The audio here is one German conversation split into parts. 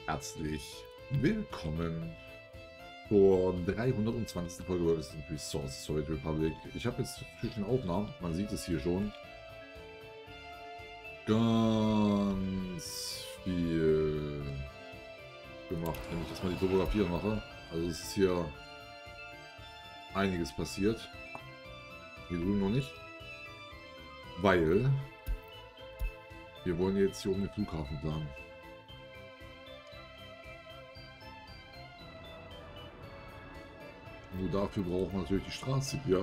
Herzlich willkommen zur 320. Folge World Resource Soviet Republic. Ich habe jetzt zwischen den Aufnahmen, man sieht es hier schon, ganz viel gemacht, wenn ich jetzt mal die Topografie mache. Also es ist hier einiges passiert. Hier drüben noch nicht. Weil wir wollen jetzt hier um den Flughafen planen. Nur dafür brauchen wir natürlich die Straße hier.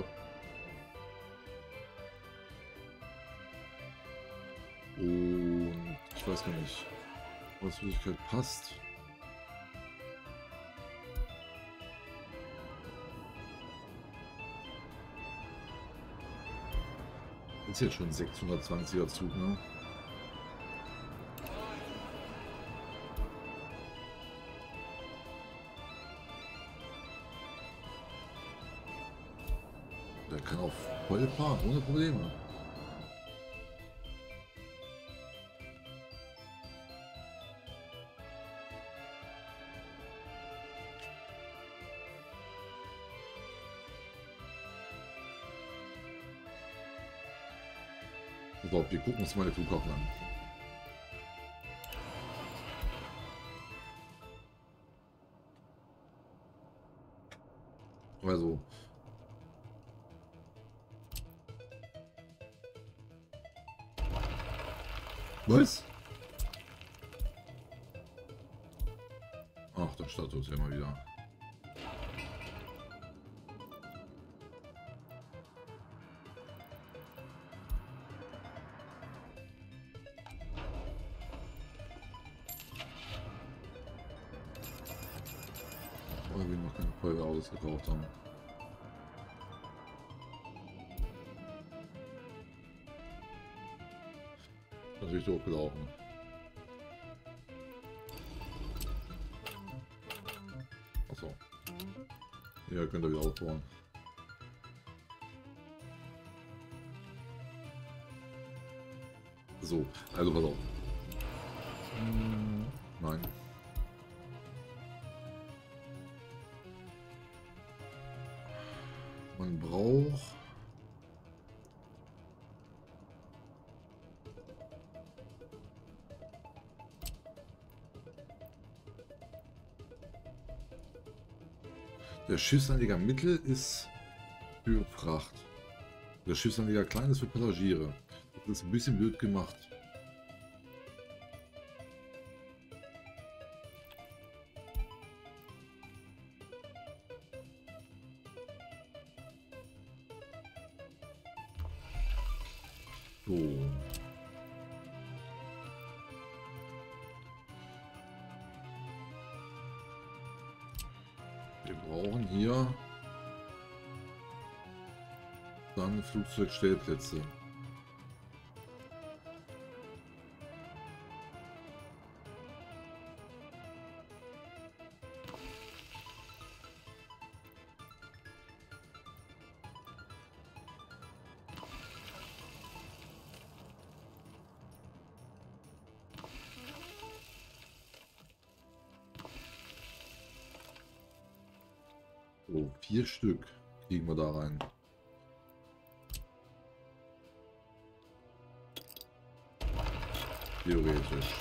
Und ich weiß gar nicht, was Flüssigkeit passt. Ist jetzt schon ein 620er Zug, ne? Der kann auch voll fahren, ohne Probleme. So, wir gucken uns mal den Flughafen an. Also. Was? Ach, der Status ja mal wieder. Weil wir noch keine Feuerwehrautos gekauft haben. Natürlich doof gelaufen. Achso. Ja, könnt ihr wieder aufbauen. So, also pass auf. Nein. Man braucht der Schiffsanleger Mittel ist für Fracht. Der Schiffsanleger Klein ist für Passagiere. Das ist ein bisschen blöd gemacht. So. Wir brauchen hier dann Flugzeugstellplätze. So, 4 Stück kriegen wir da rein. Theoretisch.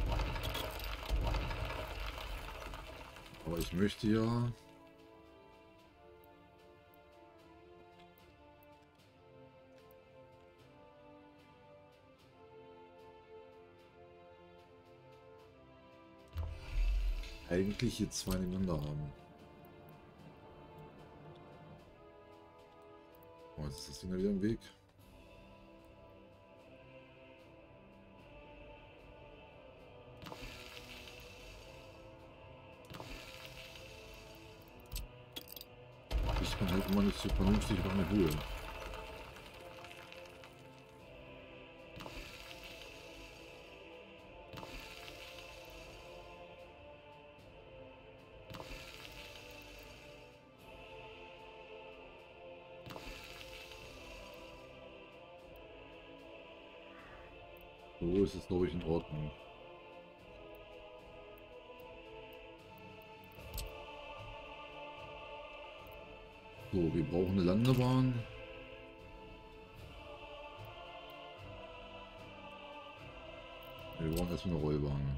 Aber ich möchte ja eigentlich hier 2 nebeneinander haben. Oh, jetzt ist das Ding wieder im Weg. Ich kann halt immer nicht so vernünftig auf eine Höhe. So ist es, glaube ich, in Ordnung. So, wir brauchen eine Landebahn. Wir brauchen erstmal eine Rollbahn.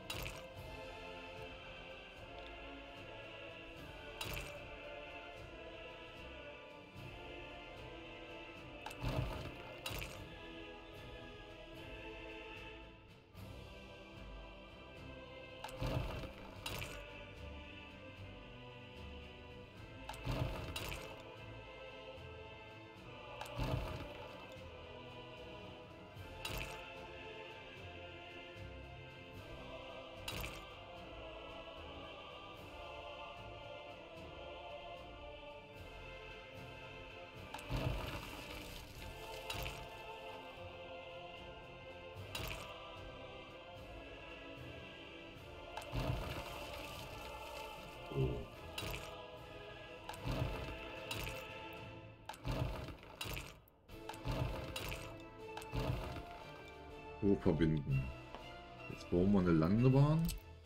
So verbinden. Jetzt bauen wir eine Landebahn.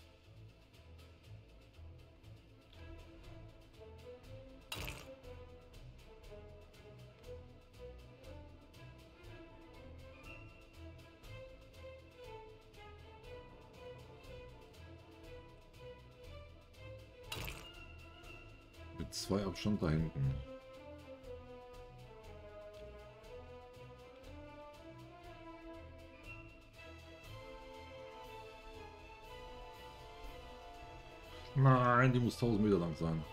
Mit 2 Abstand da hinten. Nein, die muss 1000 Meter lang sein.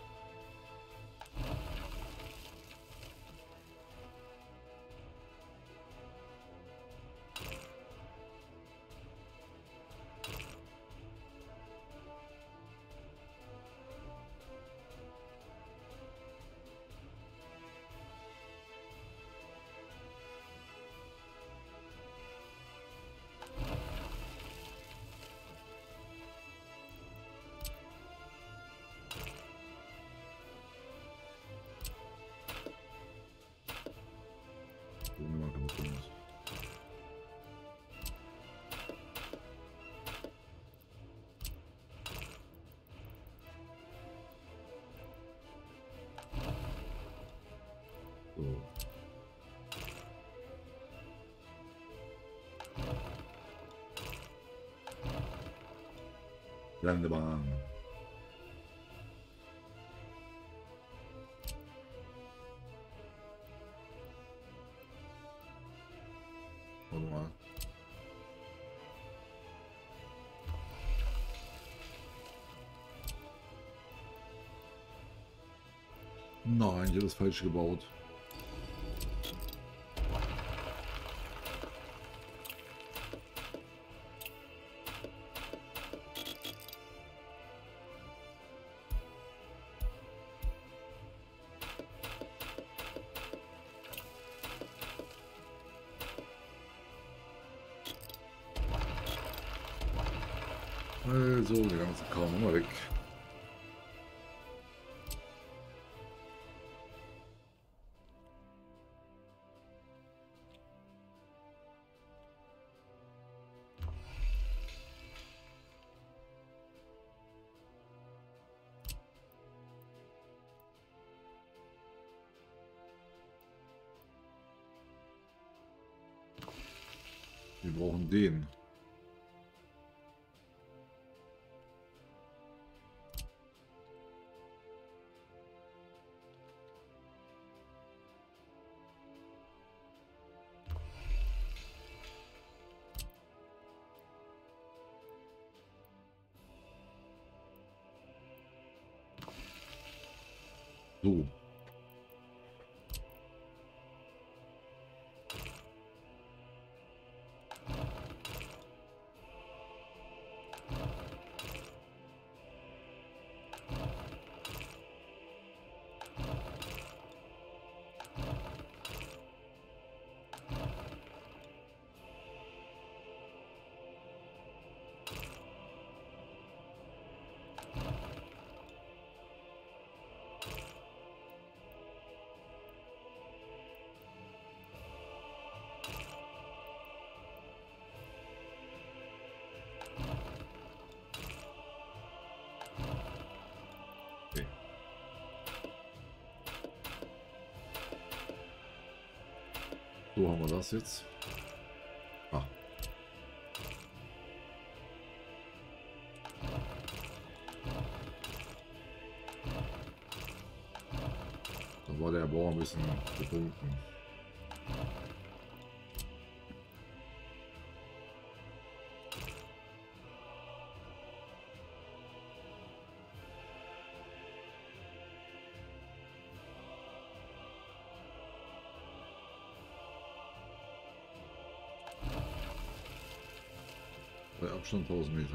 So. Landebahn. Warte mal. Nein, ich habe das falsch gebaut. Also, der ganze Kram immer weg. Wir brauchen den. So. So haben wir das jetzt. Ah. Da war der Bauer ein bisschen getrunken. Bei Abstand 1000 Meter.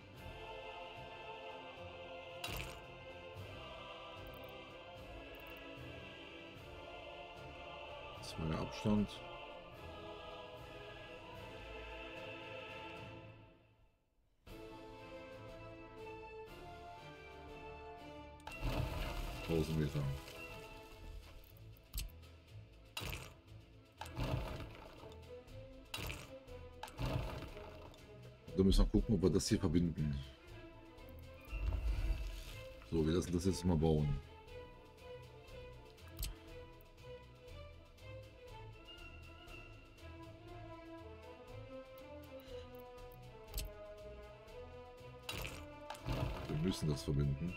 Das war der Abstand. Meter. Da müssen wir gucken, ob wir das hier verbinden. So, wir lassen das jetzt mal bauen. Wir müssen das verbinden.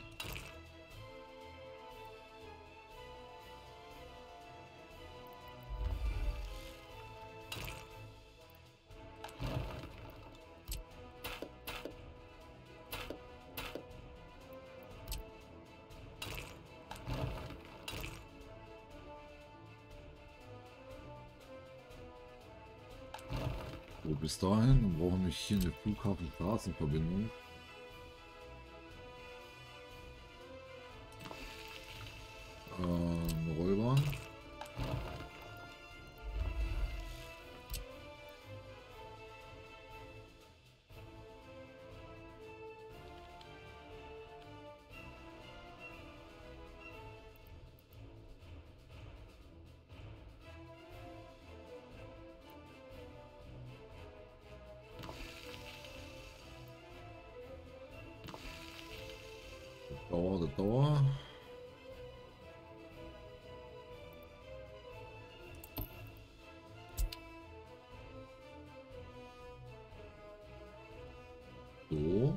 So, bis dahin brauchen wir hier eine Flughafen-Straßenverbindung. Eine Rollbahn. Dauer. So.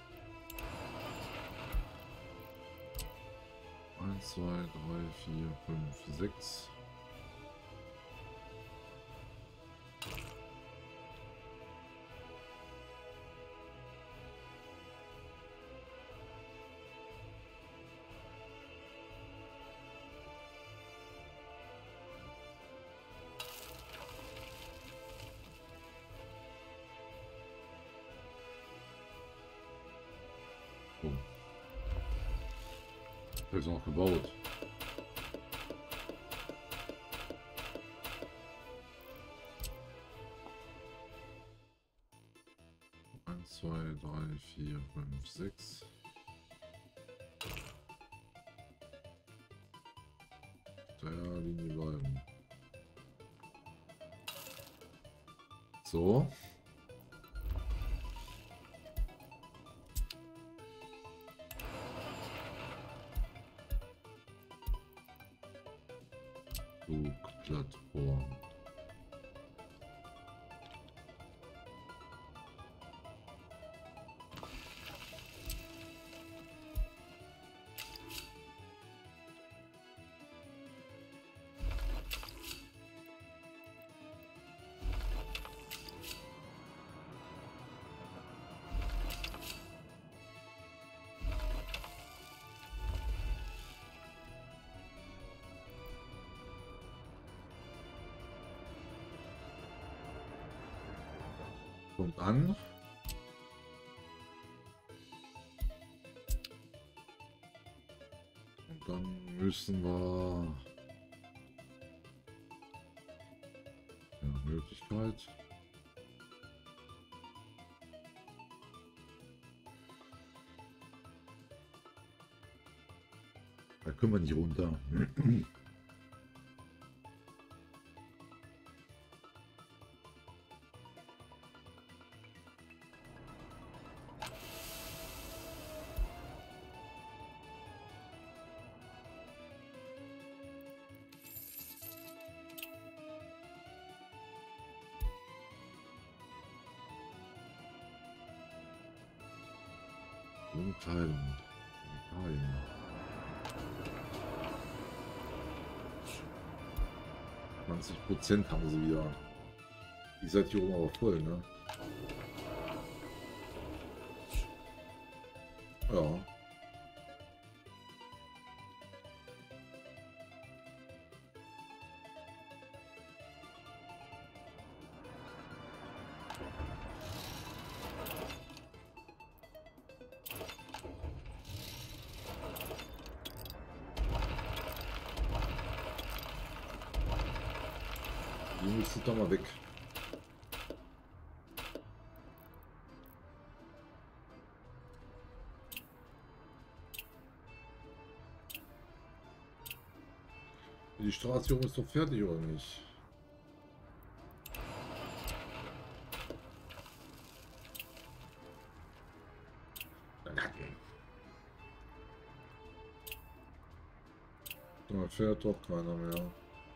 1, 2, 3, 4, 5, 6. Oh. Das ist noch gebaut. Eins, zwei, drei, vier, fünf, sechs. Der Linie bleiben. So. Flugplattform. Kommt an. Und dann müssen wir Möglichkeit. Da können wir nicht runter. Umkleidung. Italien. %, haben sie wieder. Die seid hier oben aber voll, ne? Ja. Die müssen doch mal weg. Die Straße ist doch fertig, oder nicht? Da fährt doch keiner mehr.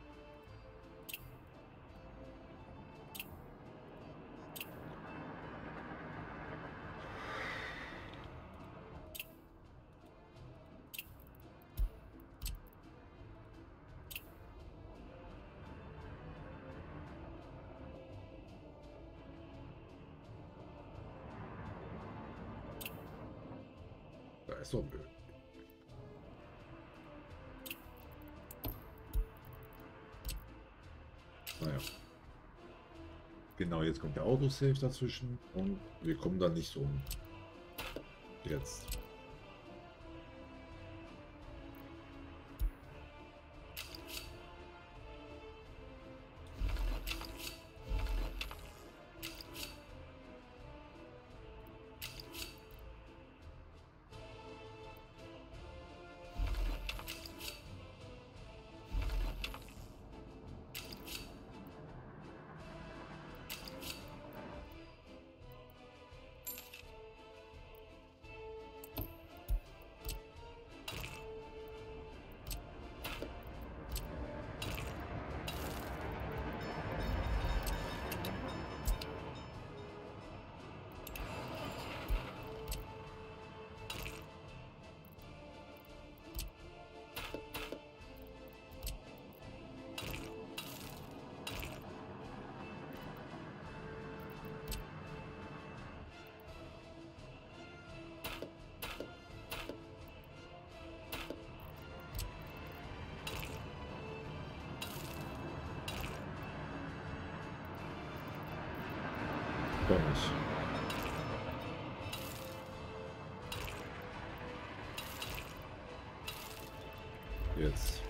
Da ist doch blöd. Naja. Genau, jetzt kommt der Autosave dazwischen und wir kommen da nicht um. Jetzt. Doch nicht. Jetzt.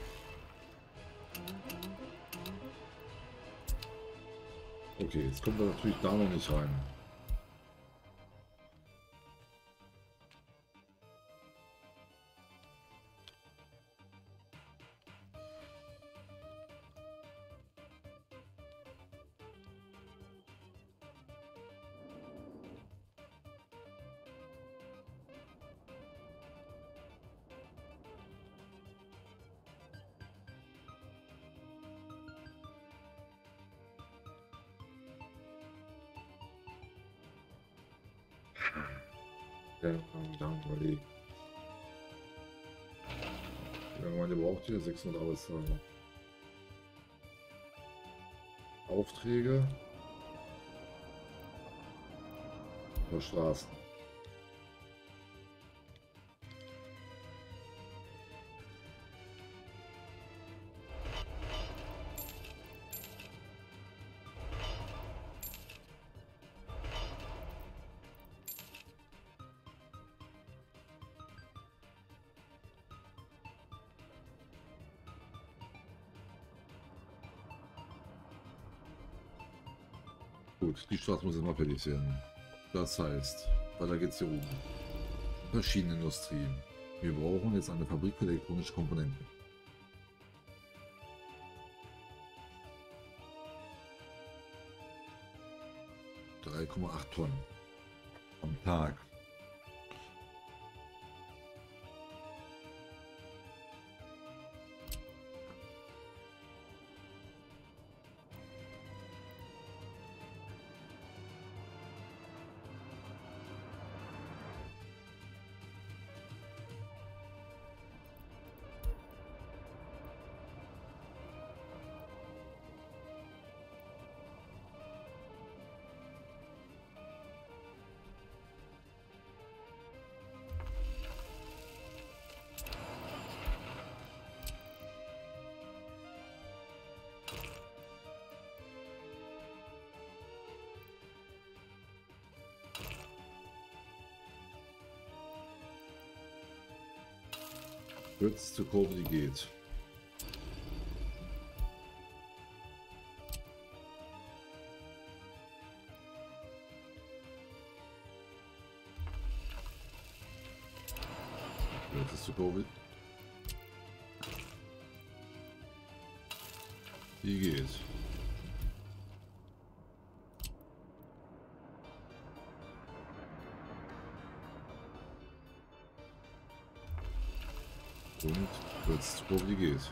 Okay, jetzt kommt er natürlich da noch nicht rein. Ja, langweilig. Irgendwann braucht ihr 600 Arbeitstage. Aufträge für Straßen. Gut, die Straße muss jetzt mal fertig werden. Das heißt, weiter geht's hier oben. Verschiedene Industrien. Wir brauchen jetzt eine Fabrik für elektronische Komponenten. 3,8 Tonnen am Tag. Kürzeste Kurve, die geht. Kürzeste Kurve. Die geht. Und kürzeste Kurve, die geht.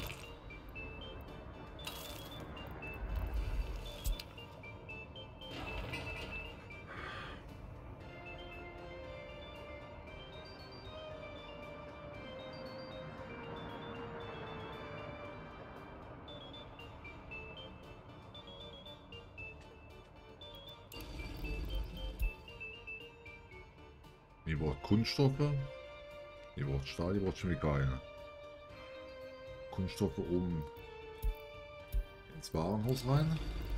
Die braucht Kunststoffe. Die braucht Stahl, die braucht Chemikalien. Kunststoffe oben ins Warenhaus rein.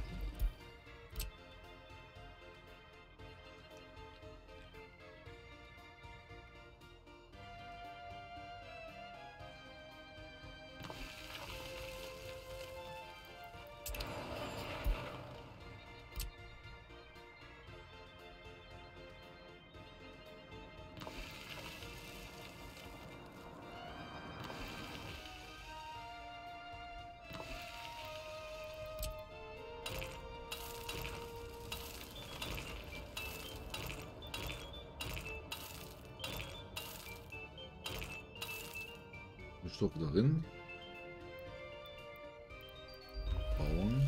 Kunststoffe darin. Bauen.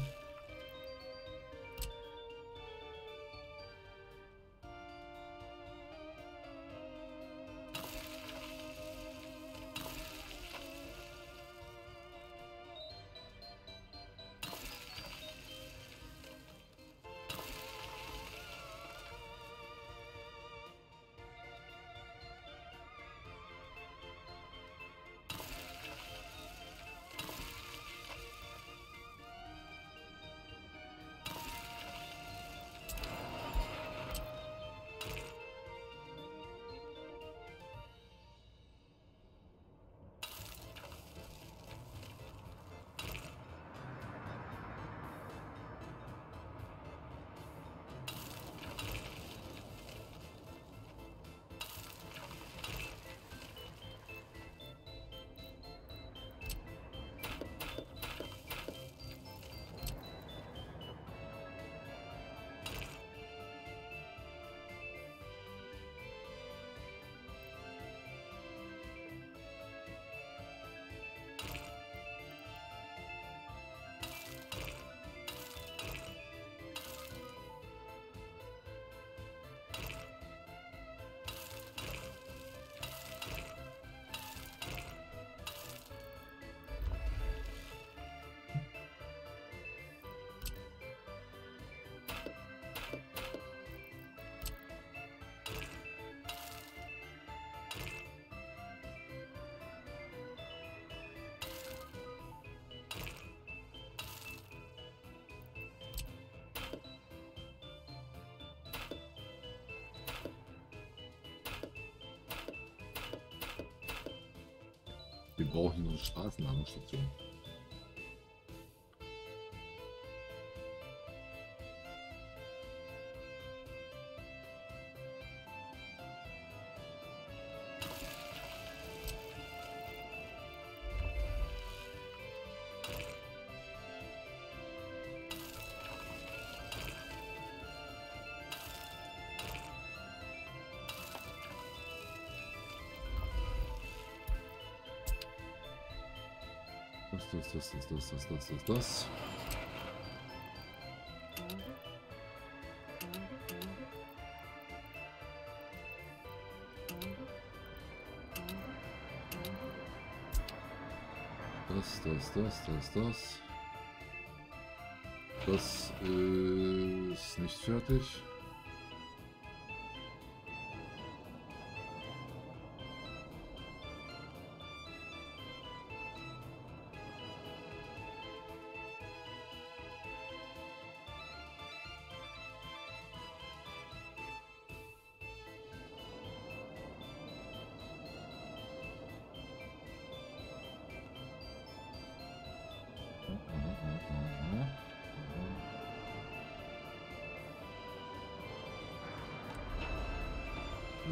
Wir brauchen eine Straßenladestation. Das. Das ist nicht fertig.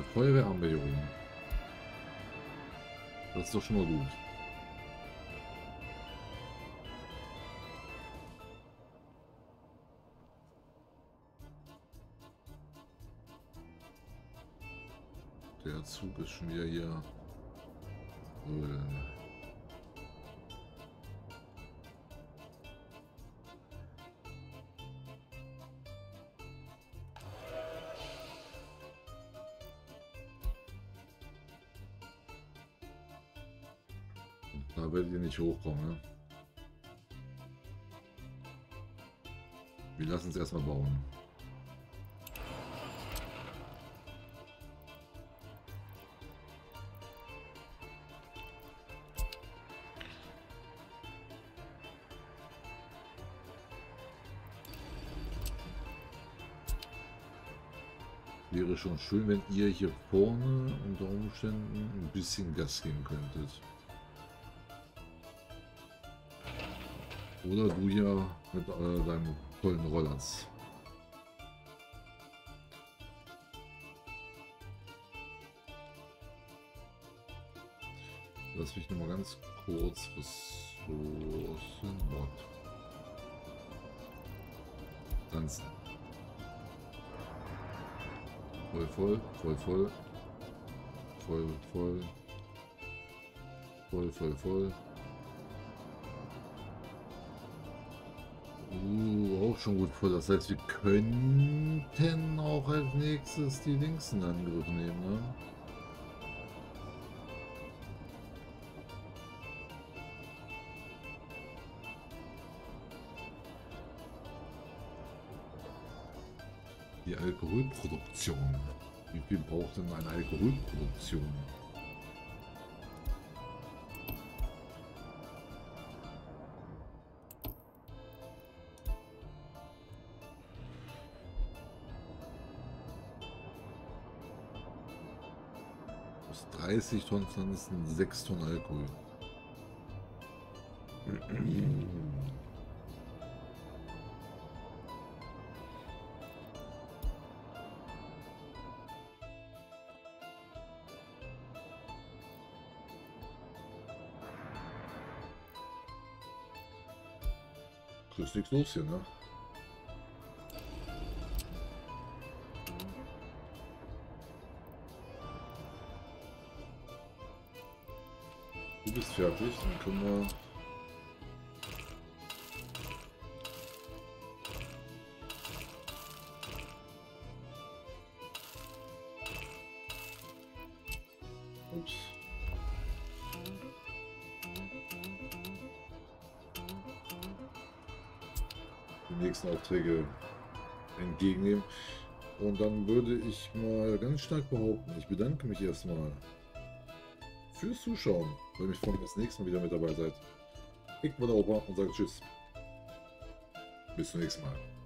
Eine Feuerwehr haben wir hier oben. Das ist doch schon mal gut. Der Zug ist schon wieder hier. Da werdet ihr nicht hochkommen, ne? Wir lassen es erstmal bauen. Wäre schon schön, wenn ihr hier vorne unter Umständen ein bisschen Gas geben könntet. Oder du hier mit deinem tollen Rollers. Lass mich noch mal ganz kurz Ressourcen. Tanzen. Voll, voll, voll, voll. Voll, voll. Voll, voll, voll. Auch schon gut voll. Das heißt, wir könnten auch als nächstes die Links in Angriff nehmen, ne? Die Alkoholproduktion. Wie viel braucht denn eine Alkoholproduktion? Aus 30 Tonnen Pflanzen 6 Tonnen Alkohol. Ist nichts los hier, ne? Du bist fertig, dann können wir... Ups. Die nächsten Aufträge entgegennehmen. Und dann würde ich mal ganz stark behaupten, ich bedanke mich erstmal fürs Zuschauen. Ich würde mich freuen, wenn ihr das nächste Mal wieder mit dabei seid. Ich bin der Opa und sage Tschüss. Bis zum nächsten Mal.